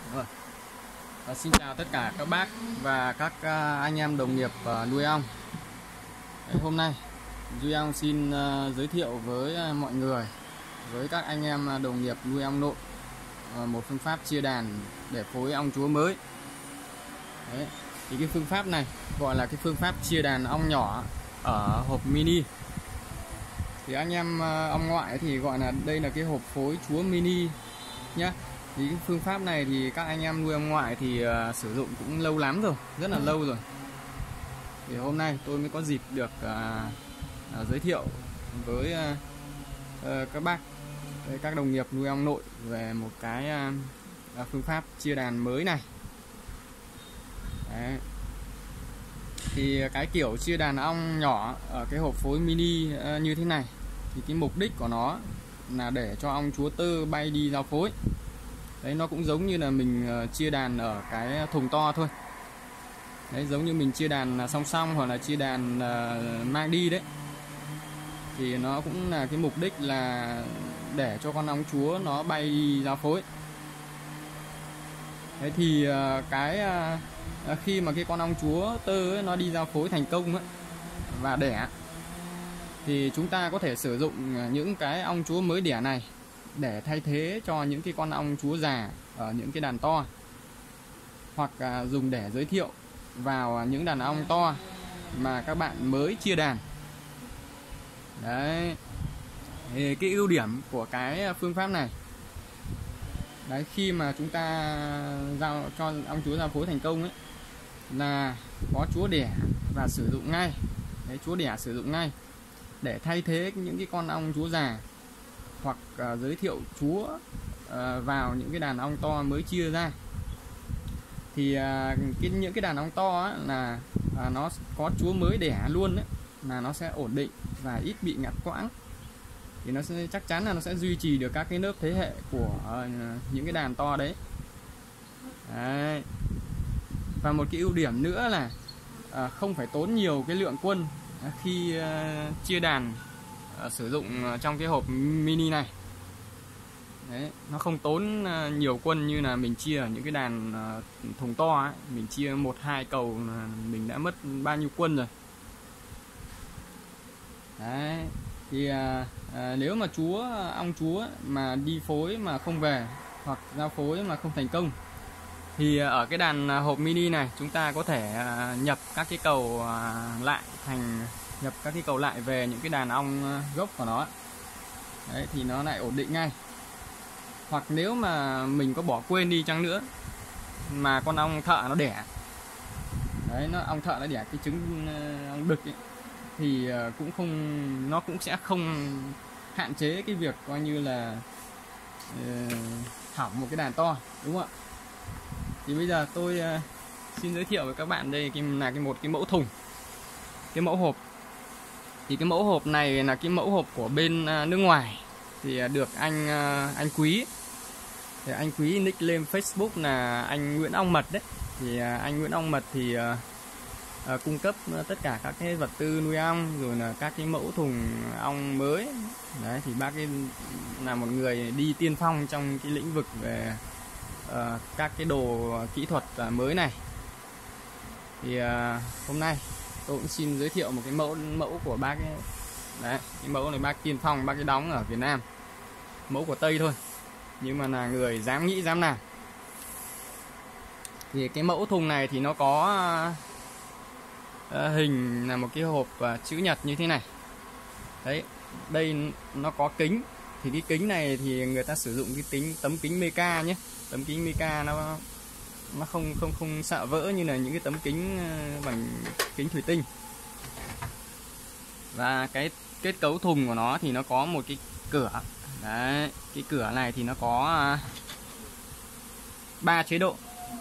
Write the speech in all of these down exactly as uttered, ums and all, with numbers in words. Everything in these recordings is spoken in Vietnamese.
Rồi. À, xin chào tất cả các bác và các uh, anh em đồng nghiệp uh, nuôi ong. Đấy, hôm nay Duy Ong xin uh, giới thiệu với uh, mọi người, với các anh em uh, đồng nghiệp nuôi ong nội, uh, một phương pháp chia đàn để phối ong chúa mới. Đấy, thì cái phương pháp này gọi là cái phương pháp chia đàn ong nhỏ ở hộp mini. Thì anh em uh, ong ngoại thì gọi là đây là cái hộp phối chúa mini nhé. Thì cái phương pháp này thì các anh em nuôi ong ngoại thì uh, sử dụng cũng lâu lắm rồi, rất là lâu rồi. Thì hôm nay tôi mới có dịp được uh, uh, giới thiệu với uh, uh, các bác, với các đồng nghiệp nuôi ong nội về một cái uh, uh, phương pháp chia đàn mới này. Đấy. Thì cái kiểu chia đàn ong nhỏ ở cái hộp phối mini uh, như thế này thì cái mục đích của nó là để cho ong chúa tơ bay đi giao phối. Đấy, nó cũng giống như là mình uh, chia đàn ở cái thùng to thôi. Đấy, giống như mình chia đàn song song hoặc là chia đàn uh, mang đi đấy. Thì nó cũng là cái mục đích là để cho con ong chúa nó bay đi giao phối. Đấy thì uh, cái uh, khi mà cái con ong chúa tơ ấy, nó đi giao phối thành công ấy, và đẻ, thì chúng ta có thể sử dụng những cái ong chúa mới đẻ này để thay thế cho những cái con ong chúa già ở những cái đàn to, hoặc uh, dùng để giới thiệu vào những đàn ong to mà các bạn mới chia đàn. Đấy, thì cái ưu điểm của cái phương pháp này, đấy, khi mà chúng ta giao cho ong chúa giao phối thành công ấy, là có chúa đẻ và sử dụng ngay. Đấy, chúa đẻ sử dụng ngay để thay thế những cái con ong chúa già, hoặc uh, giới thiệu chúa uh, vào những cái đàn ong to mới chia ra. Thì uh, cái, những cái đàn ong to á, là uh, nó có chúa mới đẻ luôn ấy, là nó sẽ ổn định và ít bị ngắt quãng. Thì nó sẽ chắc chắn là nó sẽ duy trì được các cái lớp thế hệ của uh, những cái đàn to đấy. Đấy. Và một cái ưu điểm nữa là uh, không phải tốn nhiều cái lượng quân khi uh, chia đàn uh, sử dụng uh, trong cái hộp mini này. Đấy, nó không tốn uh, nhiều quân như là mình chia ở những cái đàn uh, thùng to ấy. Mình chia một hai cầu là mình đã mất bao nhiêu quân rồi. Đấy, thì uh, uh, nếu mà chúa ong chúa mà đi phối mà không về, hoặc giao phối mà không thành công, thì uh, ở cái đàn uh, hộp mini này chúng ta có thể uh, nhập các cái cầu uh, lại thành nhập các cái cầu lại về những cái đàn ong uh, gốc của nó. Đấy, thì nó lại ổn định ngay. Hoặc nếu mà mình có bỏ quên đi chăng nữa mà con ong thợ nó đẻ, đấy, nó ong thợ nó đẻ cái trứng uh, ong đực ấy, thì uh, cũng không, nó cũng sẽ không hạn chế cái việc coi như là uh, hỏng một cái đàn to, đúng không ạ? Thì bây giờ tôi uh, xin giới thiệu với các bạn đây cái là cái một cái mẫu thùng, cái mẫu hộp. Thì cái mẫu hộp này là cái mẫu hộp của bên uh, nước ngoài, thì uh, được anh uh, anh Quý. Thì anh Quý nick lên Facebook là anh Nguyễn Ong Mật đấy. Thì uh, anh Nguyễn Ong Mật thì uh, uh, cung cấp uh, tất cả các cái vật tư nuôi ong, rồi là các cái mẫu thùng ong mới. Đấy, thì bác ấy là một người đi tiên phong trong cái lĩnh vực về uh, các cái đồ kỹ thuật uh, mới này. Thì uh, hôm nay tôi cũng xin giới thiệu một cái mẫu mẫu của bác ấy. Đấy, cái mẫu này bác tiên phong, bác ấy đóng ở Việt Nam, mẫu của Tây thôi, nhưng mà là người dám nghĩ dám làm. Thì cái mẫu thùng này thì nó có uh, hình là một cái hộp uh, chữ nhật như thế này. Đấy, đây nó có kính. Thì cái kính này thì người ta sử dụng cái tính tấm kính Meca nhé. Tấm kính Meca nó nó không không không sợ vỡ như là những cái tấm kính uh, bằng kính thủy tinh. Và cái kết cấu thùng của nó thì nó có một cái cửa. Đấy, cái cửa này thì nó có ba uh, chế độ.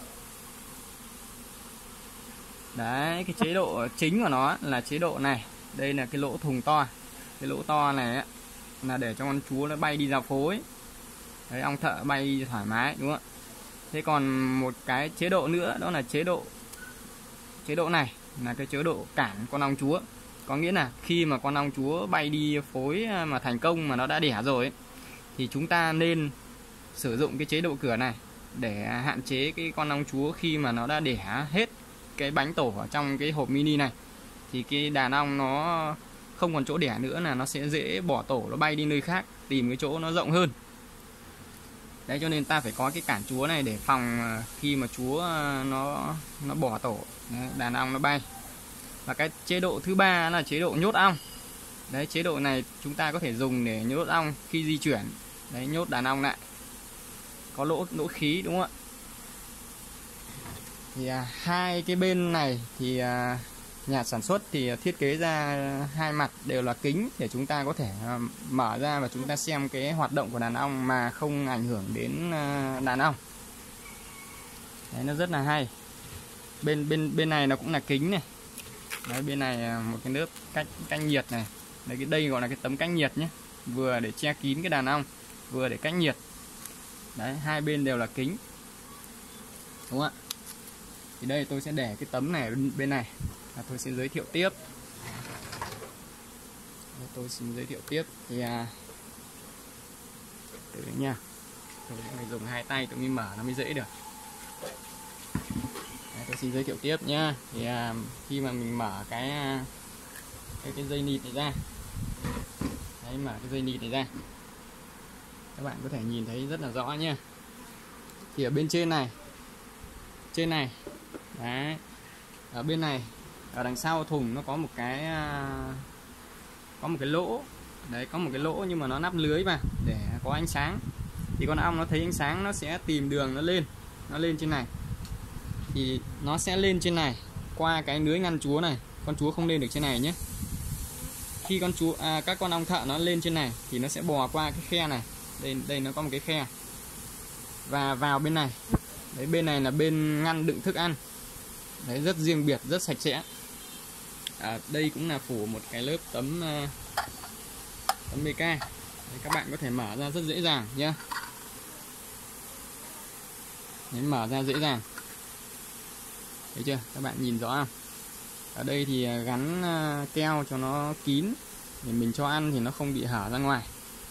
Đấy, cái chế độ chính của nó là chế độ này. Đây là cái lỗ thùng to. Cái lỗ to này ấy, là để cho con chúa nó bay đi giao phối. Đấy, ong thợ bay thoải mái, đúng không ạ? Thế còn một cái chế độ nữa, đó là chế độ chế độ này là cái chế độ cản con ong chúa. Có nghĩa là khi mà con ong chúa bay đi phối mà thành công, mà nó đã đẻ rồi ấy, thì chúng ta nên sử dụng cái chế độ cửa này để hạn chế cái con ong chúa khi mà nó đã đẻ hết cái bánh tổ ở trong cái hộp mini này thì cái đàn ong nó không còn chỗ đẻ nữa, là nó sẽ dễ bỏ tổ, nó bay đi nơi khác tìm cái chỗ nó rộng hơn. Đấy, cho nên ta phải có cái cản chúa này để phòng khi mà chúa nó nó bỏ tổ, đàn ong nó bay. Và cái chế độ thứ ba là chế độ nhốt ong. Đấy, chế độ này chúng ta có thể dùng để nhốt ong khi di chuyển. Đấy, nhốt đàn ong lại, có lỗ lỗ khí, đúng không ạ? Thì à, hai cái bên này thì à, nhà sản xuất thì thiết kế ra hai mặt đều là kính để chúng ta có thể à, mở ra và chúng ta xem cái hoạt động của đàn ong mà không ảnh hưởng đến à, đàn ong. Đấy, nó rất là hay. Bên bên bên này nó cũng là kính này. Đấy, bên này một cái lớp cách cách nhiệt này. Đấy, cái đây gọi là cái tấm cách nhiệt nhé, vừa để che kín cái đàn ong, vừa để cách nhiệt. Đấy, hai bên đều là kính, đúng không ạ? Thì đây tôi sẽ để cái tấm này bên này và tôi sẽ giới thiệu tiếp. Đây, tôi xin giới thiệu tiếp thì à, từ nha, tôi phải dùng hai tay tôi mới mở nó mới dễ được. Đấy, tôi xin giới thiệu tiếp nhá. Thì à, khi mà mình mở cái cái, cái dây nịt này ra, đấy, mở cái dây nịt này ra, các bạn có thể nhìn thấy rất là rõ nha. Thì ở bên trên này, trên này, đấy, ở bên này, ở đằng sau thùng nó có một cái có một cái lỗ, đấy, có một cái lỗ nhưng mà nó nắp lưới vào để có ánh sáng. Thì con ong nó thấy ánh sáng nó sẽ tìm đường nó lên, nó lên trên này. Thì nó sẽ lên trên này qua cái lưới ngăn chúa này, con chúa không lên được trên này nhé. Khi con chúa à, các con ong thợ nó lên trên này thì nó sẽ bò qua cái khe này. Đây đây nó có một cái khe và vào bên này. Đấy, bên này là bên ngăn đựng thức ăn. Đấy, rất riêng biệt, rất sạch sẽ. À, đây cũng là phủ một cái lớp tấm uh, tấm bê ca. Đấy, các bạn có thể mở ra rất dễ dàng nhé. Đấy, mở ra dễ dàng. Thấy chưa? Các bạn nhìn rõ không? Ở đây thì gắn uh, keo cho nó kín để mình cho ăn thì nó không bị hở ra ngoài.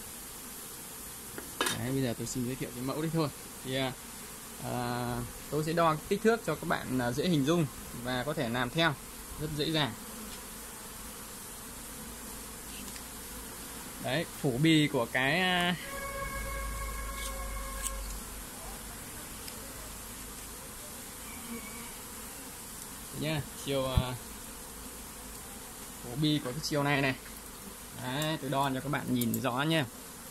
Đấy, bây giờ tôi xin giới thiệu cái mẫu đấy thôi. Thì uh, À, tôi sẽ đo kích thước cho các bạn à, dễ hình dung và có thể làm theo rất dễ dàng. Đấy, phủ bì của cái à, nhá, chiều à, phủ bì của cái chiều này này. Đấy, tôi đo cho các bạn nhìn rõ nha.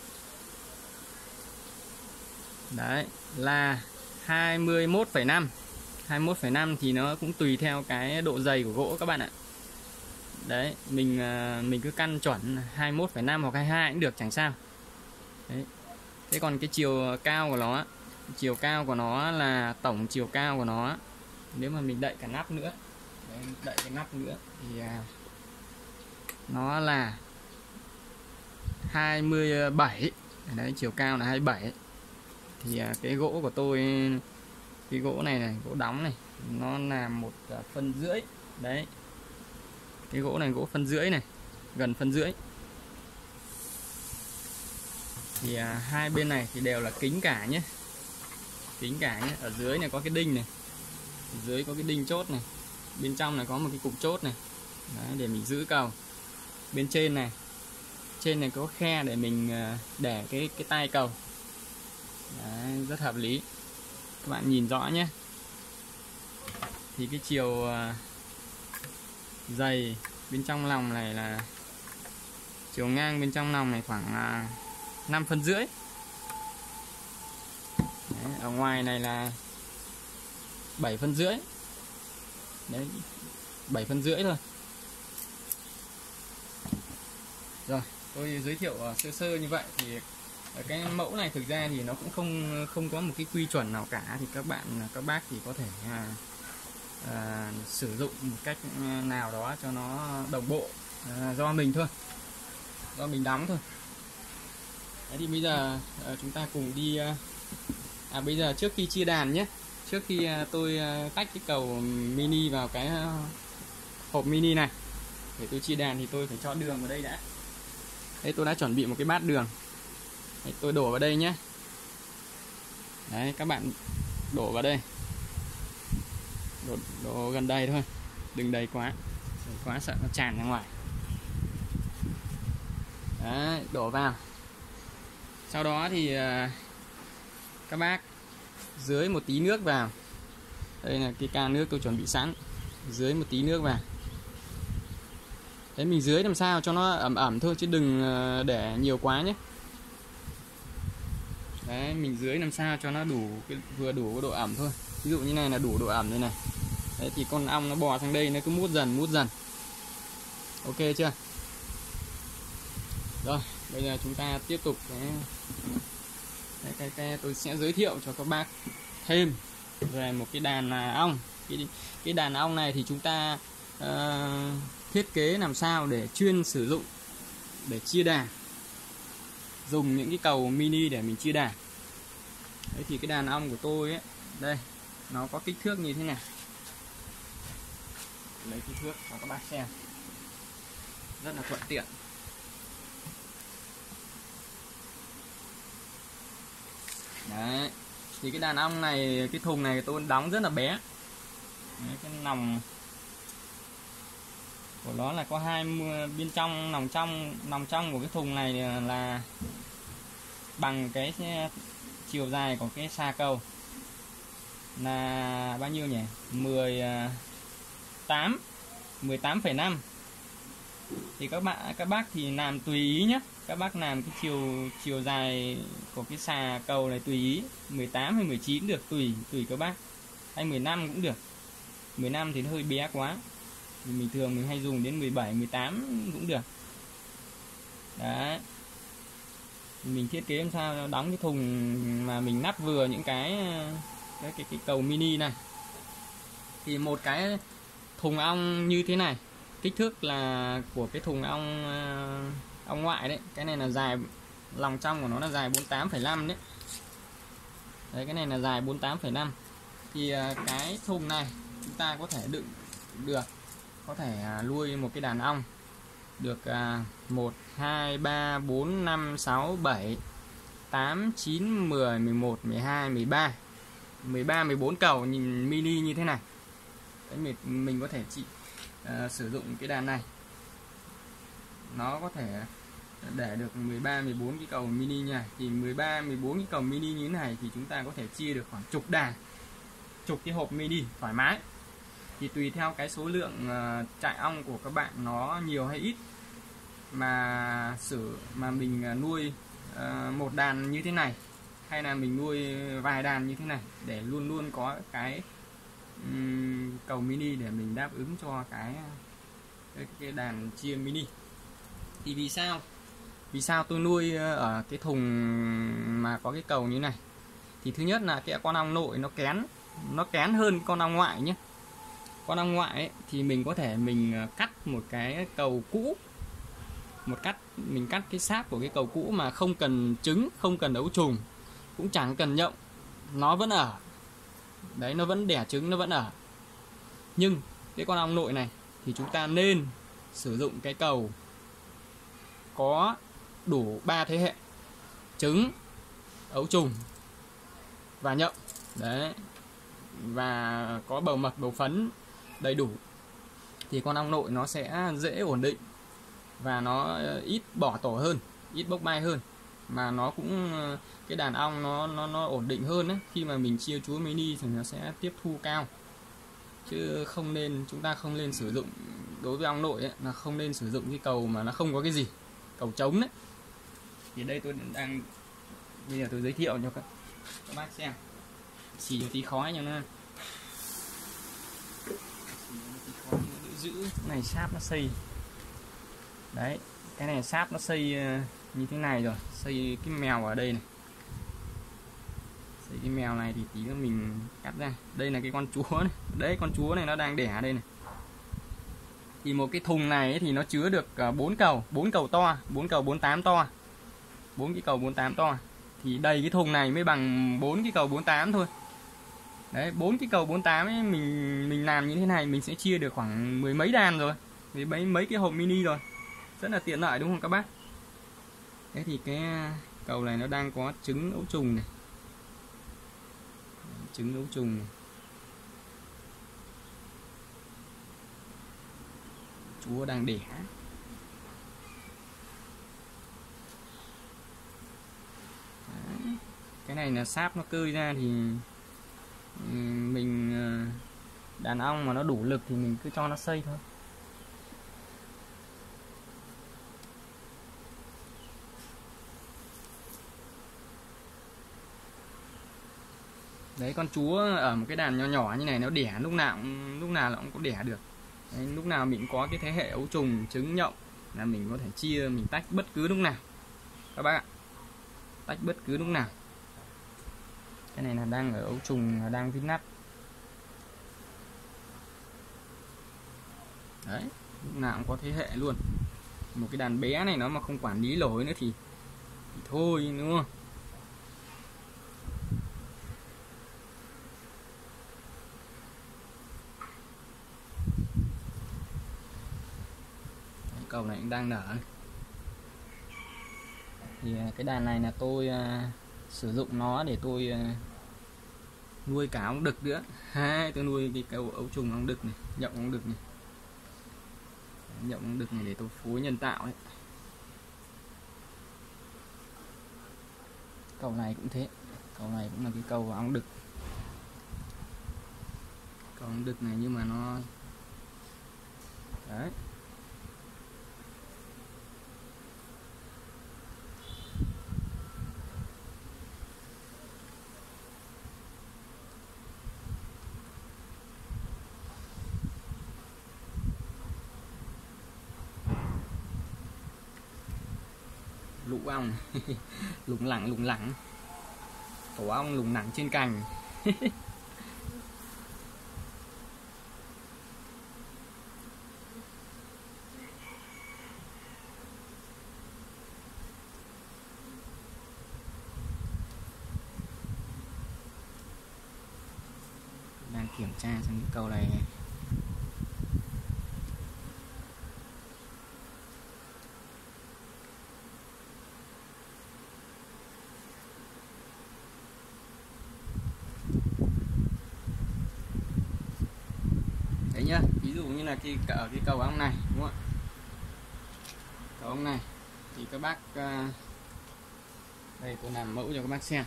Đấy là hai mươi mốt phẩy năm. hai mươi mốt phẩy năm thì nó cũng tùy theo cái độ dày của gỗ các bạn ạ. Đấy, mình mình cứ căn chuẩn hai mươi mốt phẩy năm hoặc hai mươi hai cũng được, chẳng sao. Đấy. Thế còn cái chiều cao của nó, chiều cao của nó là tổng chiều cao của nó. Nếu mà mình đậy cả nắp nữa, đấy, đậy cái nắp nữa thì nó là hai mươi bảy. Đấy, chiều cao là hai mươi bảy. Thì cái gỗ của tôi, cái gỗ này này, gỗ đóng này, nó là một phân rưỡi. Đấy, cái gỗ này gỗ phân rưỡi này, gần phân rưỡi. Thì à, hai bên này thì đều là kính cả nhé, kính cả nhé. Ở dưới này có cái đinh này, ở dưới có cái đinh chốt này, bên trong này có một cái cục chốt này. Đấy, để mình giữ cầu. Bên trên này, trên này có khe để mình để cái cái tay cầu. Đấy, rất hợp lý, các bạn nhìn rõ nhé. Thì cái chiều uh, dày bên trong lòng này là chiều ngang bên trong lòng này khoảng uh, năm phân rưỡi. Đấy, ở ngoài này là bảy phân rưỡi. Đấy, bảy phân rưỡi thôi. Rồi, tôi giới thiệu uh, sơ sơ như vậy. Thì cái mẫu này thực ra thì nó cũng không không có một cái quy chuẩn nào cả, thì các bạn các bác thì có thể à, à, sử dụng một cách nào đó cho nó đồng bộ, à, do mình thôi, do mình đóng thôi. Đấy, thì bây giờ à, chúng ta cùng đi à, à bây giờ trước khi chia đàn nhé, trước khi à, tôi à, tách cái cầu mini vào cái à, hộp mini này để tôi chia đàn thì tôi phải cho đường vào đây đã. Đây, tôi đã chuẩn bị một cái bát đường. Đấy, tôi đổ vào đây nhé. Đấy, các bạn đổ vào đây, đổ, đổ gần đây thôi, đừng đầy quá, đầy quá sợ nó tràn ra ngoài. Đấy, đổ vào. Sau đó thì các bác dưới một tí nước vào. Đây là cái can nước tôi chuẩn bị sẵn. Dưới một tí nước vào. Đấy, mình dưới làm sao cho nó ẩm ẩm thôi, chứ đừng để nhiều quá nhé. Đấy, mình dưới làm sao cho nó đủ, vừa đủ cái độ ẩm thôi. Ví dụ như này là đủ độ ẩm đây này. Đấy, thì con ong nó bò sang đây nó cứ mút dần mút dần. Ok chưa? Rồi, bây giờ chúng ta tiếp tục cái cái, cái, cái tôi sẽ giới thiệu cho các bác thêm về một cái đàn ong. Cái, cái đàn ong này thì chúng ta uh, thiết kế làm sao để chuyên sử dụng để chia đàn, dùng những cái cầu mini để mình chia đàn. Đấy, thì cái đàn ong của tôi ấy, đây nó có kích thước như thế này. Lấy kích thước cho các bác xem, rất là thuận tiện. Đấy, thì cái đàn ong này, cái thùng này tôi đóng rất là bé. Đấy, cái nòng của nó là có hai mươi, bên trong nòng trong nòng trong của cái thùng này là bằng cái chiều dài của cái xà cầu là bao nhiêu nhỉ? mười tám mười tám phẩy năm. Thì các bạn các bác thì làm tùy ý nhé. Các bác làm cái chiều chiều dài của cái xà cầu này tùy ý, mười tám hay mười chín được, tùy tùy các bác. Hay mười lăm cũng được. mười lăm thì nó hơi bé quá. Thì mình thường mình hay dùng đến mười bảy, mười tám cũng được. Đấy. Mình thiết kế làm sao đóng cái thùng mà mình nắp vừa những cái cái cái, cái cầu mini này. Thì một cái thùng ong như thế này, kích thước là của cái thùng ong ong ngoại đấy. Cái này là dài, lòng trong của nó là dài bốn mươi tám phẩy năm đấy. Đấy, cái này là dài bốn mươi tám phẩy năm. Thì cái thùng này chúng ta có thể đựng được, có thể nuôi một cái đàn ong được một, hai, ba, bốn, năm, sáu, bảy, tám, chín, mười, mười một, mười hai, mười ba, mười ba, mười bốn cầu nhìn mini như thế này. Đấy, mình, mình có thể chỉ uh, sử dụng cái đàn này, nó có thể để được mười ba, mười bốn cái cầu mini nha. Thì mười ba, mười bốn cái cầu mini như thế này thì chúng ta có thể chia được khoảng chục đàn, chục cái hộp mini thoải mái. Thì tùy theo cái số lượng uh, trại ong của các bạn nó nhiều hay ít mà sử mà mình nuôi uh, một đàn như thế này, hay là mình nuôi vài đàn như thế này, để luôn luôn có cái um, cầu mini để mình đáp ứng cho cái, cái cái đàn chia mini. Thì vì sao vì sao tôi nuôi ở cái thùng mà có cái cầu như này? Thì thứ nhất là cái con ong nội nó kén nó kén hơn con ong ngoại nhé. Con ong ngoại ấy, thì mình có thể mình cắt một cái cầu cũ, một cắt mình cắt cái sáp của cái cầu cũ mà không cần trứng, không cần ấu trùng, cũng chẳng cần nhộng, nó vẫn ở đấy, nó vẫn đẻ trứng, nó vẫn ở. Nhưng cái con ong nội này thì chúng ta nên sử dụng cái cầu có đủ ba thế hệ: trứng, ấu trùng và nhộng đấy, và có bầu mật, bầu phấn đầy đủ. Thì con ong nội nó sẽ dễ ổn định và nó ít bỏ tổ hơn, ít bốc bay hơn, mà nó cũng cái đàn ong nó nó nó ổn định hơn đấy. Khi mà mình chia chúa mini thì nó sẽ tiếp thu cao, chứ không nên chúng ta không nên sử dụng, đối với ong nội ấy, là không nên sử dụng cái cầu mà nó không có cái gì, cầu trống đấy. Thì đây tôi đang bây giờ tôi giới thiệu cho các, các bác xem, xì cho tí khói cho nó giữ này, sáp nó xây đấy, cái này sáp nó xây như thế này rồi, xây cái mèo ở đây này, xây cái mèo này thì tí nữa mình cắt ra. Đây là cái con chúa này, đấy con chúa này nó đang đẻ ở đây này. Thì một cái thùng này ấy thì nó chứa được bốn cầu, bốn cầu to, bốn cầu bốn mươi tám to, bốn cái cầu bốn mươi tám to. Thì đầy cái thùng này mới bằng bốn cái cầu bốn mươi tám thôi. Đấy, bốn cái cầu bốn mươi tám ấy mình mình làm như thế này mình sẽ chia được khoảng mười mấy đàn rồi, với mấy mấy cái hộp mini rồi. Rất là tiện lợi đúng không các bác? Thế thì cái cầu này nó đang có trứng ấu trùng này. trứng ấu trùng này. Chúa đang đẻ. Đấy. Cái này là sáp nó cơi ra thì mình đàn ong mà nó đủ lực thì mình cứ cho nó xây thôi. Đấy, con chúa ở một cái đàn nhỏ nhỏ như này nó đẻ lúc nào cũng, lúc nào nó cũng có đẻ được. Đấy, lúc nào mình có cái thế hệ ấu trùng trứng nhộng là mình có thể chia, mình tách bất cứ lúc nào các bác ạ, tách bất cứ lúc nào. Cái này là đang ở ấu trùng, đang vít nắp. Đấy, lúc nào cũng có thế hệ luôn. Một cái đàn bé này nó mà không quản lý nổi nữa thì, thì thôi, đúng không? Đấy, cầu này cũng đang nở. Thì cái đàn này là tôi uh, sử dụng nó để tôi uh, nuôi cả ong đực nữa. Hai, tôi nuôi cái cầu ấu trùng ong đực này, nhộng ong đực này. Nhộng ong đực này để tôi phối nhân tạo đấy. Cầu này cũng thế, cầu này cũng là cái cầu ong đực. Cầu ong đực này nhưng mà nó đấy. Lũ ong lủng lẳng lủng lẳng, tổ ong lủng lẳng trên cành. Đang kiểm tra xem cái cầu này. Đấy nhá, ví dụ như là cái ở cái cầu ong này, đúng không ạ? Cầu ong này thì các bác uh, đây tôi làm mẫu cho các bác xem.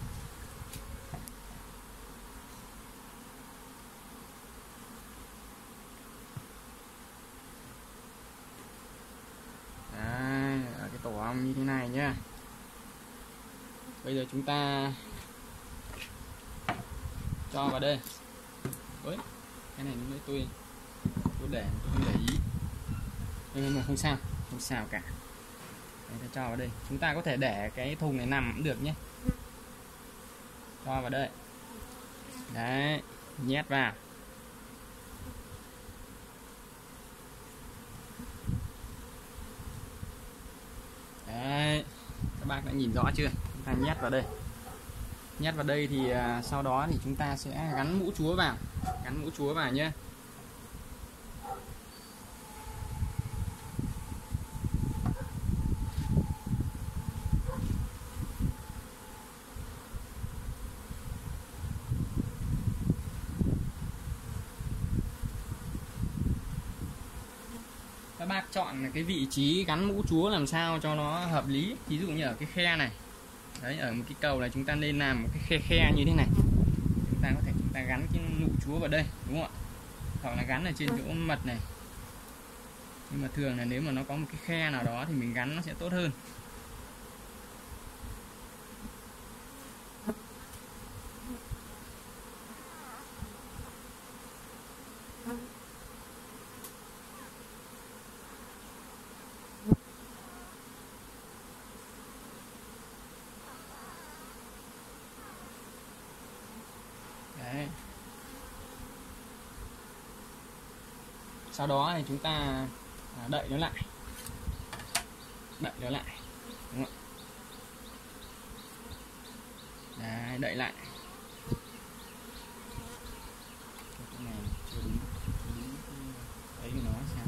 Đấy, ở cái tổ ong như thế này nhá. Bây giờ chúng ta cho vào đây. Ôi, cái này mới tôi tôi để tôi không để ý, nhưng mà không sao, không sao cả. Đây, ta cho vào đây. Chúng ta có thể để cái thùng này nằm cũng được nhé. Cho vào đây. Đấy, nhét vào. Đấy, các bác đã nhìn rõ chưa? Chúng ta nhét vào đây. Nhét vào đây thì uh, sau đó thì chúng ta sẽ gắn mũ chúa vào, gắn mũ chúa vào nhé. Các bác chọn cái vị trí gắn mũ chúa làm sao cho nó hợp lý. Ví dụ như ở cái khe này. Đấy, ở một cái cầu này chúng ta nên làm một cái khe khe như thế này. Chúng ta có thể chúng ta gắn cái mũ chúa vào đây, đúng không ạ? Hoặc là gắn ở trên chỗ mật này. Nhưng mà thường là nếu mà nó có một cái khe nào đó thì mình gắn nó sẽ tốt hơn. Đấy. Sau đó thì chúng ta đậy nó lại, đậy nó lại, đúng không ạ? Đấy, đậy lại. Cái này chưa đúng, chưa đúng ấy của nó sao?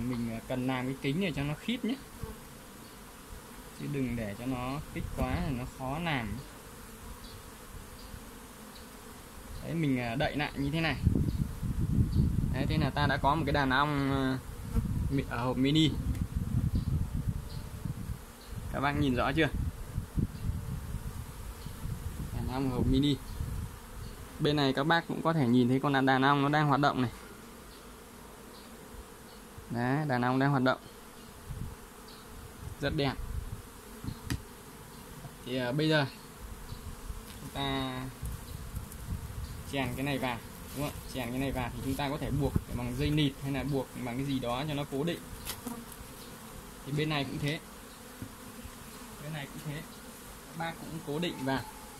mình cần làm cái kính này cho nó khít nhé, chứ đừng để cho nó kích quá thì nó khó làm. Đấy, mình đậy lại như thế này. Đấy, thế là ta đã có một cái đàn ong ở hộp mini. Các bác nhìn rõ chưa? Đàn ong hộp mini. Bên này các bác cũng có thể nhìn thấy con đàn ong nó đang hoạt động này. Đấy, đàn ong đang hoạt động rất đẹp. Thì uh, bây giờ chúng ta chèn cái này vào, đúng không? Chèn cái này vào thì chúng ta có thể buộc bằng dây nịt hay là buộc bằng cái gì đó cho nó cố định. Thì bên này cũng thế, bên này cũng thế, các bác cũng cố định vào.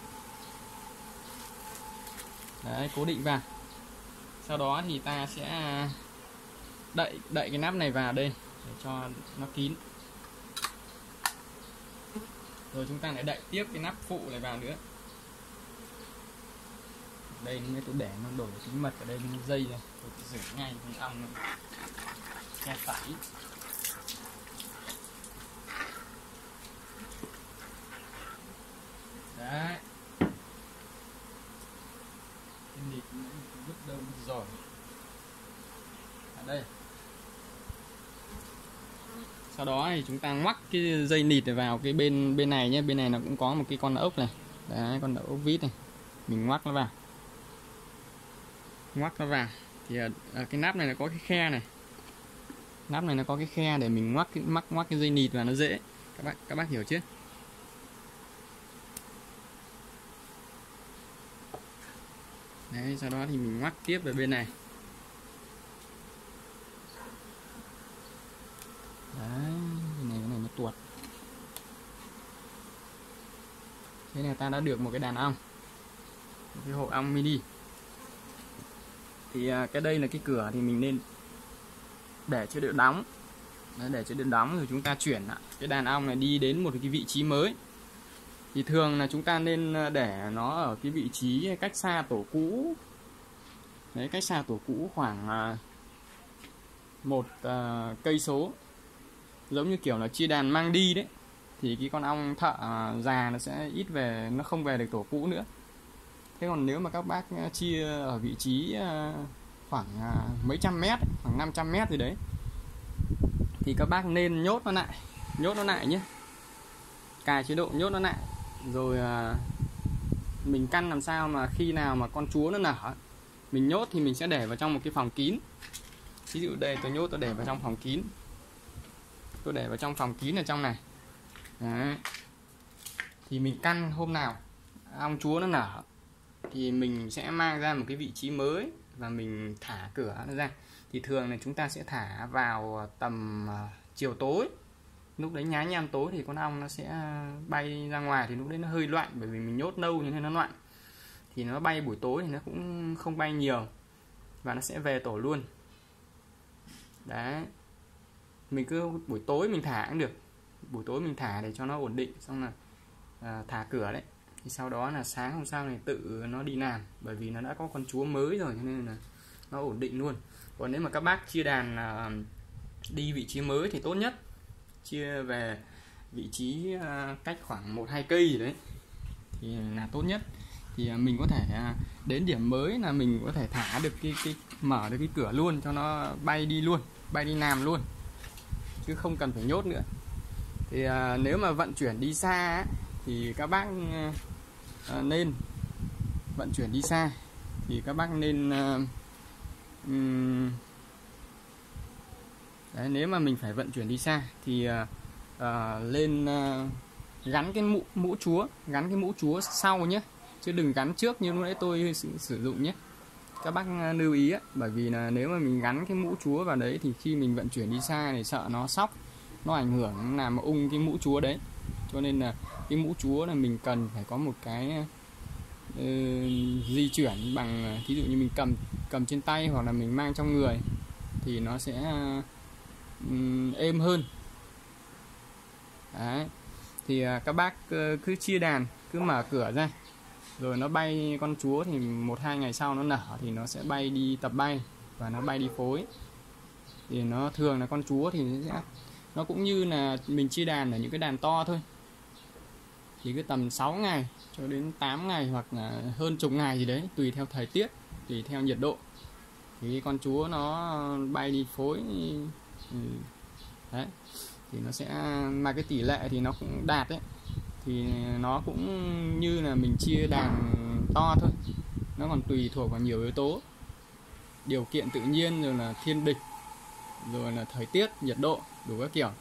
Đấy, cố định vào. Sau đó thì ta sẽ đậy đậy cái nắp này vào đây để cho nó kín. Rồi chúng ta lại đậy tiếp cái nắp phụ này vào nữa. Đây mới tôi để nó đổi tính mật ở đây dây này, tôi rửa ngay con ong nó che phải. Đấy. Cái nịt nó vứt đâu rồi. Ở đây. Sau đó thì chúng ta ngoắc cái dây nịt vào cái bên bên này nhé, bên này nó cũng có một cái con ốc này. Đấy, con ốc vít này. Mình ngoắc nó vào. Ngoắc nó vào. Thì ở, ở cái nắp này nó có cái khe này. Nắp này nó có cái khe để mình ngoắc cái mắc ngoắc cái dây nịt vào nó dễ. Các bác các bác hiểu chứ? Đấy, sau đó thì mình ngoắc tiếp về bên này. Đấy, cái này cái này nó tuột. Thế này ta đã được một cái đàn ong, một cái hộp ong mini. Thì cái đây là cái cửa thì mình nên để cho đỡ đóng. Đấy, để cho đỡ đóng rồi chúng ta chuyển lại cái đàn ong này đi đến một cái vị trí mới. Thì thường là chúng ta nên để nó ở cái vị trí cách xa tổ cũ. Đấy, cách xa tổ cũ khoảng một uh, cây số, giống như kiểu là chia đàn mang đi đấy. Thì cái con ong thợ uh, già nó sẽ ít về, nó không về được tổ cũ nữa. Thế còn nếu mà các bác chia ở vị trí uh, khoảng uh, mấy trăm mét, khoảng năm trăm mét gì đấy, thì các bác nên nhốt nó lại, nhốt nó lại nhé, cài chế độ nhốt nó lại. Rồi uh, mình căn làm sao mà khi nào mà con chúa nó nở, mình nhốt thì mình sẽ để vào trong một cái phòng kín. Ví dụ đây tôi nhốt, tôi để vào trong phòng kín, tôi để vào trong phòng kín ở trong này. Đấy. Thì mình căn hôm nào ong chúa nó nở thì mình sẽ mang ra một cái vị trí mới và mình thả cửa nó ra. Thì thường là chúng ta sẽ thả vào tầm uh, chiều tối. Lúc đấy nhá nhem tối thì con ong nó sẽ bay ra ngoài, thì lúc đấy nó hơi loạn, bởi vì mình nhốt lâu nên nó loạn. Thì nó bay buổi tối thì nó cũng không bay nhiều và nó sẽ về tổ luôn. Đấy, mình cứ buổi tối mình thả cũng được, buổi tối mình thả để cho nó ổn định, xong là à, thả cửa đấy. Thì sau đó là sáng hôm sau này tự nó đi làm, bởi vì nó đã có con chúa mới rồi cho nên là nó ổn định luôn. Còn nếu mà các bác chia đàn à, đi vị trí mới thì tốt nhất chia về vị trí à, cách khoảng một hai cây gì đấy thì là tốt nhất. Thì à, mình có thể à, đến điểm mới là mình có thể thả được cái, cái mở được cái cửa luôn cho nó bay đi luôn, bay đi làm luôn, chứ không cần phải nhốt nữa. Thì à, nếu mà vận chuyển đi xa á, thì các bác à, nên vận chuyển đi xa thì các bác nên à, um, đấy, nếu mà mình phải vận chuyển đi xa thì à, à, lên à, gắn cái mũ mũ chúa, gắn cái mũ chúa sau nhé, chứ đừng gắn trước như lúc nãy tôi sử, sử dụng nhé. Các bác lưu ý á, bởi vì là nếu mà mình gắn cái mũ chúa vào đấy thì khi mình vận chuyển đi xa thì sợ nó sóc, nó ảnh hưởng làm ung cái mũ chúa đấy. Cho nên là cái mũ chúa là mình cần phải có một cái uh, di chuyển bằng, thí dụ như mình cầm cầm trên tay hoặc là mình mang trong người thì nó sẽ uh, êm hơn. Đấy. Thì uh, các bác uh, cứ chia đàn, cứ mở cửa ra rồi nó bay con chúa, thì một hai ngày sau nó nở thì nó sẽ bay đi tập bay và nó bay đi phối. Thì nó thường là con chúa thì nó sẽ nó cũng như là mình chia đàn ở những cái đàn to thôi, thì cứ tầm sáu ngày cho đến tám ngày hoặc là hơn chục ngày gì đấy, tùy theo thời tiết, tùy theo nhiệt độ, thì con chúa nó bay đi phối. Ừ. Đấy thì nó sẽ, mà cái tỷ lệ thì nó cũng đạt đấy, thì nó cũng như là mình chia đàn to thôi, nó còn tùy thuộc vào nhiều yếu tố, điều kiện tự nhiên, rồi là thiên địch, rồi là thời tiết, nhiệt độ, đủ các kiểu.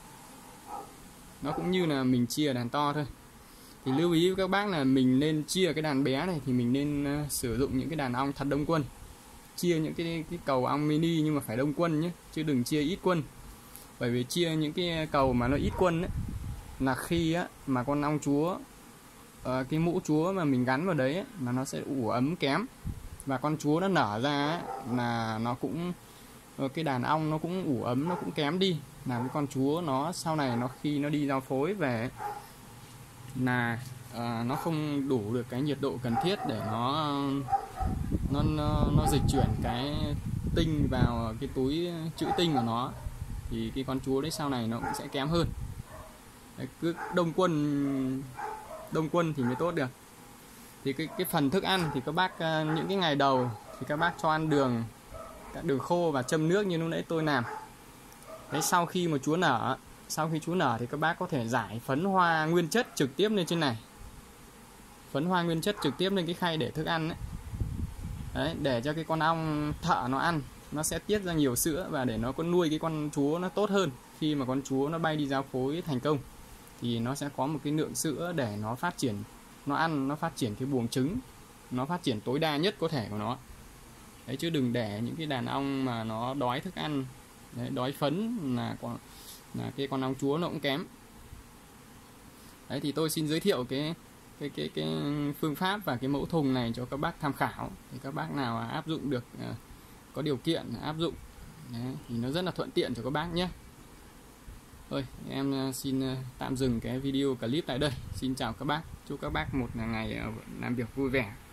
Nó cũng như là mình chia đàn to thôi. Thì lưu ý với các bác là mình nên chia cái đàn bé này thì mình nên uh, sử dụng những cái đàn ong thật đông quân. Chia những cái, cái cầu ong mini nhưng mà phải đông quân nhé, chứ đừng chia ít quân. Bởi vì chia những cái cầu mà nó ít quân ấy, là khi á, mà con ong chúa, uh, cái mũ chúa mà mình gắn vào đấy ấy, là nó sẽ ủ ấm kém. Và con chúa nó nở ra ấy, là nó cũng, uh, cái đàn ong nó cũng ủ ấm, nó cũng kém đi. Làm cái con chúa nó sau này nó khi nó đi giao phối về là uh, nó không đủ được cái nhiệt độ cần thiết để nó nó nó, nó dịch chuyển cái tinh vào cái túi trữ tinh của nó, thì cái con chúa đấy sau này nó cũng sẽ kém hơn. Đấy, cứ đông quân đông quân thì mới tốt được. Thì cái cái phần thức ăn thì các bác uh, những cái ngày đầu thì các bác cho ăn đường, các đường khô và châm nước như lúc nãy tôi làm. Đấy, sau khi mà chúa nở sau khi chúa nở thì các bác có thể rải phấn hoa nguyên chất trực tiếp lên trên này, phấn hoa nguyên chất trực tiếp lên cái khay để thức ăn ấy. Đấy, để cho cái con ong thợ nó ăn, nó sẽ tiết ra nhiều sữa, và để nó có nuôi cái con chúa nó tốt hơn. Khi mà con chúa nó bay đi giao phối thành công thì nó sẽ có một cái lượng sữa để nó phát triển, nó ăn, nó phát triển cái buồng trứng, nó phát triển tối đa nhất có thể của nó. Đấy, chứ đừng để những cái đàn ong mà nó đói thức ăn, đấy, đói phấn là con là cái con ong chúa nó cũng kém. Đấy thì tôi xin giới thiệu cái cái cái cái phương pháp và cái mẫu thùng này cho các bác tham khảo. Thì các bác nào áp dụng được, có điều kiện áp dụng, đấy, thì nó rất là thuận tiện cho các bác nhé. Thôi em xin tạm dừng cái video clip tại đây. Xin chào các bác, chúc các bác một ngày làm việc vui vẻ.